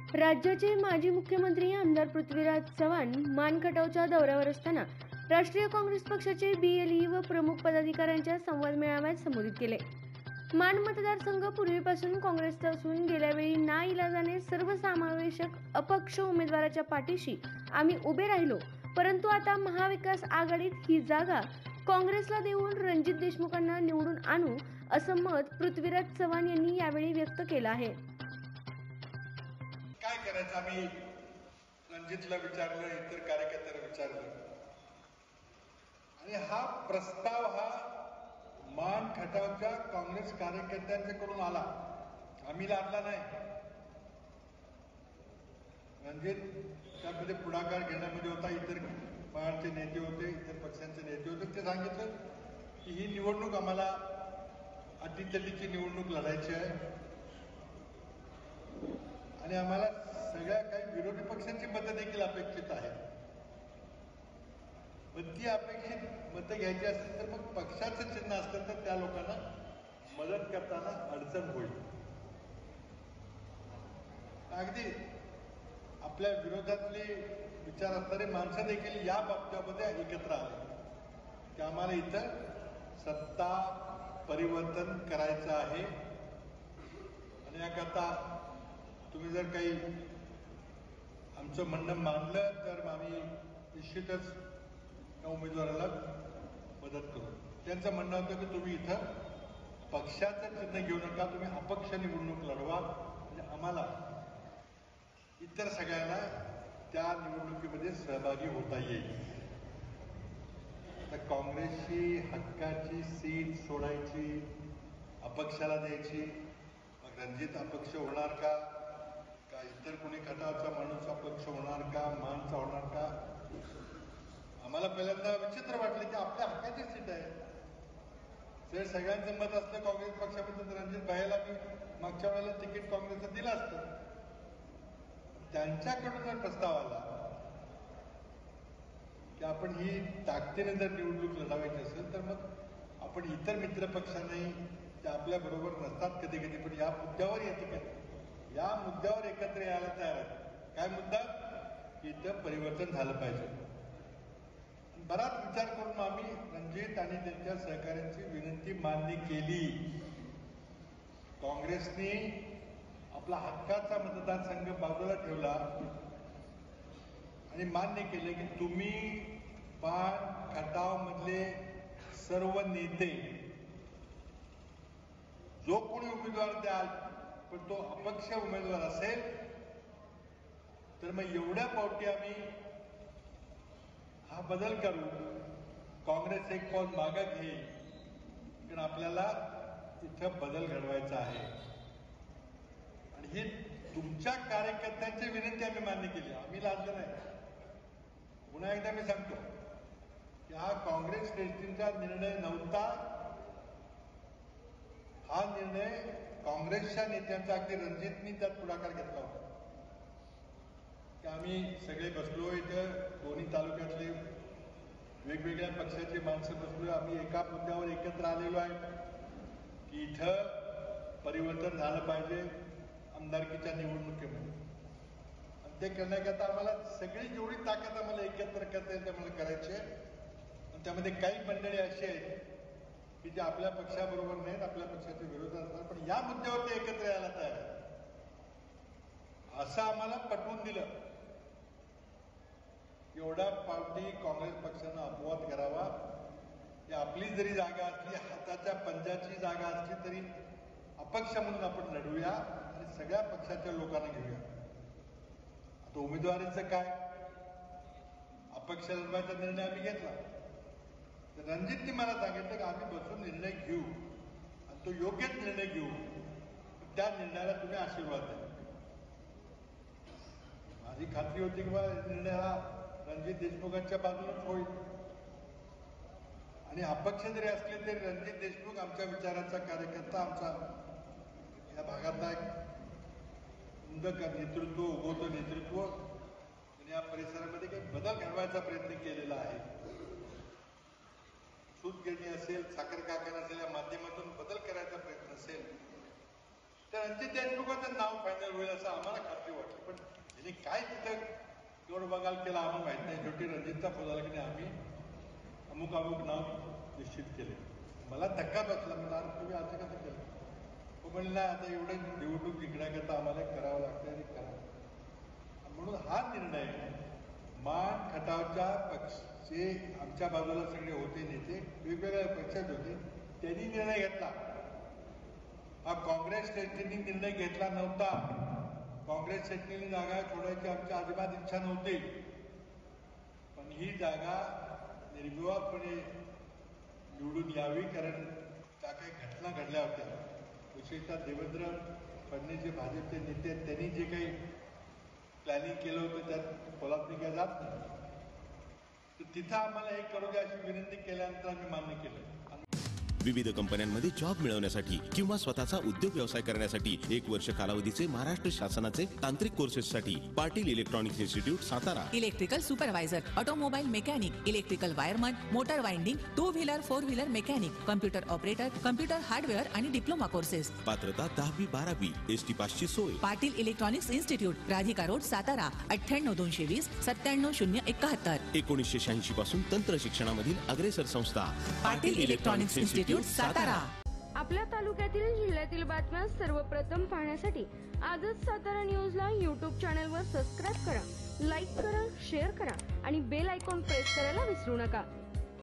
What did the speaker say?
राज्याचे माजी मुख्यमंत्री आमदार पृथ्वीराज चव्हाण मानखटावच्या दौऱ्यावर असताना राष्ट्रीय काँग्रेस पक्षाचे BLE व प्रमुख पदाधिकाऱ्यांच्या संवाद मेळाव्यात संबोधित केले. मान मतदारसंघ पूर्वीपासून काँग्रेसचा असून गेल्यावेळी नाईलाजाने सर्वसमावेशक अपक्ष उमेदवाराच्या पाठीशी आम्ही उभे राहिलो, परंतु आता महाविकास आघाडीत ही जागा काँग्रेसला देऊन रणजित देशमुखांना निवडून आणू, असं मत पृथ्वीराज चव्हाण यांनी यावेळी व्यक्त केलं आहे. काय करायचं आम्ही रणजितला विचारलं, इतर कार्यकर्त्यांना विचारलं आणि हा प्रस्ताव मान खटावच्या काँग्रेस कार्यकर्त्यांच्याकडून आला, आम्ही लादला नाही. रणजित त्यामध्ये पुढाकार घेण्यामध्ये होता, इतर पक्षाचे नेते होते, इतर पक्षांचे नेते होते. ते सांगितलं की ही निवडणूक आम्हाला अटीतटीची निवडणूक लढायची आहे आणि आम्हाला सगळ्या काही विरोधी पक्षांची मतं देखील अपेक्षित आहेत. पण ती अपेक्षित मतं घ्यायची असेल तर मग पक्षाचं चिन्ह असलं तर त्या लोकांना मदत करताना अडचण होईल. अगदी आपल्या विरोधातले विचार असणारे माणसं देखील या बाबतीमध्ये एकत्र आले की आम्हाला इथं सत्ता परिवर्तन करायचं आहे आणि याकरता तुम्ही जर काही आमचं म्हणणं मानलं तर आम्ही निश्चितच त्या उमेदवाराला मदत करू. त्यांचं म्हणणं होतं की तुम्ही इथं पक्षाचं चिन्ह घेऊ नका, तुम्ही अपक्ष निवडणूक लढवा, म्हणजे आम्हाला इतर सगळ्यांना त्या निवडणुकीमध्ये सहभागी होता येईल. तर काँग्रेसची हक्काची सीट सोडायची, अपक्षाला द्यायची, मग रणजित अपक्ष होणार का इतर कोणी खटावचा माणूस अपक्ष होणार का, मानचा होणार का? आम्हाला पहिल्यांदा विचित्र वाटलं की आपल्या हक्काची सीट आहे. जर सगळ्यांचं मत असलं काँग्रेस पक्षामध्ये तर रणजित भाईला मी मागच्या वेळेला तिकीट काँग्रेसचं दिलं असतं. त्यांच्याकडून जर प्रस्ताव आला की आपण ही ताकदीने जर निवडणूक लढवायची असेल तर मग आपण इतर मित्र पक्षांनाही ते आपल्या बरोबर नसतात कधी कधी, पण या मुद्द्यावर येते का, या मुद्द्यावर एकत्र यायला तयार आहे. काय मुद्दा? इथं परिवर्तन झालं पाहिजे. बराच विचार करून आम्ही रणजित आणि त्यांच्या सहकाऱ्यांची विनंती मान्य केली. काँग्रेसने आपला हक्काचा मतदारसंघ बाजूला ठेवला आणि मान्य केले की तुम्ही मान खटाव मधले सर्व नेते जो कोणी उमेदवार द्याल पण तो अपक्ष उमेदवार असेल तर मग एवढ्या पावटी आम्ही हा बदल करू, काँग्रेस एक पाऊल मागं घेईल, कारण आपल्याला इथं बदल घडवायचा आहे. आणि ही तुमच्या कार्यकर्त्यांची विनंती आम्ही मान्य केली, आम्ही लादलं नाही. पुन्हा एकदा मी सांगतो की हा काँग्रेस श्रेष्ठींचा निर्णय नव्हता. हा निर्णय काँग्रेसच्या नेत्यांचा, अगदी रणजितनी त्यात पुढाकार घेतला होता की आम्ही सगळे बसलो इथं, दोन्ही तालुक्यातले वेगवेगळ्या पक्षाची माणसं बसलो, आम्ही एका मुद्द्यावर एकत्र आलेलो आहे की इथं परिवर्तन झालं पाहिजे आमदारकीच्या निवडणुकीमध्ये. आणि ते करण्याकरता आम्हाला सगळी जेवढी ताकद आम्हाला एकत्र करता येईल त्यामुळे करायची आहे. आणि त्यामध्ये काही मंडळी अशी आहेत की जे आपल्या पक्षाबरोबर नाहीत, आपल्या पक्षाच्या विरोधात असतात, पण या मुद्द्यावर ते एकत्र यायला तयार आहे. असं आम्हाला पटवून दिलं. एवढा पावटी काँग्रेस पक्षानं अपवाद करावा, ही आपली जरी जागा असली, हाताच्या पंजाची जागा असली तरी अपक्ष म्हणून आपण लढूया आणि सगळ्या पक्षाच्या लोकांना घेऊया. आता उमेदवारीचं काय, अपक्ष लढवायचा निर्णय आम्ही घेतला. तर रणजितनी मला सांगितलं की आम्ही बसून निर्णय घेऊ आणि तो योग्यच निर्णय घेऊ, त्या निर्णयाला तुम्ही आशीर्वाद द्या. माझी खात्री होती की निर्णय हा रणजित देशमुखांच्या बाजूनच होईल आणि अपक्ष जरी असले तरी रणजित देशमुख आमच्या विचाराचा कार्यकर्ता, आमचा या भागातला एक नेतृत्व, उगवतं नेतृत्व, आणि या परिसरामध्ये काही बदल घडवायचा प्रयत्न केलेला आहे. सूतगिरणी असेल, साखर कारखाना असेल, या माध्यमातून बदल करायचा प्रयत्न असेल तर तर रणजित देशमुखांचं नाव फायनल होईल असं आम्हाला खात्री वाटली. पण त्यांनी काय तिथं केवढं बघाल केलं आम्हाला माहित नाही. शेवटी रणजितचा फोन आला की नाही आम्ही अमुक अमुक नाव निश्चित केले. मला धक्का बसला. मला तुम्ही असं कसं केलं? तो म्हणलं नाही आता एवढं निवडणूक जिंकण्याकरता आम्हाला करावं लागतं आणि करा. म्हणून हा निर्णय मान खटावच्या पक्षाचे आमच्या बाजूला सगळे होते नेते वेगवेगळ्या पक्षात होते त्यांनी निर्णय घेतला. हा काँग्रेस नेत्यांनी निर्णय घेतला नव्हता. काँग्रेस नेत्यांनी जागा सोडायची आमची अजिबात इच्छा नव्हती. पण ही जागा निर्विवादपणे निवडून यावी कारण त्या काही घटना घडल्या होत्या. विशेषतः देवेंद्र फडणवीस जे भाजपचे नेते आहेत त्यांनी जे काही प्लॅनिंग केलं होतं त्यात कोल्हापूर काय जात नाही. तर तिथं आम्हाला हे करू द्या अशी विनंती केल्यानंतर आम्ही मान्य केलं. विविध कंपन्यांमध्ये जॉब मिळवण्यासाठी किंवा स्वतःचा उद्योग व्यवसाय करण्यासाठी 1 वर्ष कालावधीचे महाराष्ट्र शासनाचे तांत्रिक कोर्सेससाठी Patil electronics institute Satara. Electrical supervisor, automobile mechanic, electrical wireman, motor winding, 2 wheeler 4 wheeler mechanic, computer operator, computer hardware आणि डिप्लोमा कोर्सेस. पात्रता 10वी 12वी एसटी पासची सोय. Patil electronics institute, Radhika road, Satara. 98 220 97071. 1986 पासून तंत्र शिक्षणामधील अग्रेसर संस्था पाटील इलेक्ट्रॉनिक्स इन्स्टिट्यूट सातारा. आपल्या तालुक्यातील जिल्ह्यातील बातम्या सर्वप्रथम पाहण्यासाठी आजच सातारा न्यूजला YouTube चॅनलवर सबस्क्राईब करा, लाईक करा, शेअर करा आणि बेल आयकॉन प्रेस करायला विसरू नका.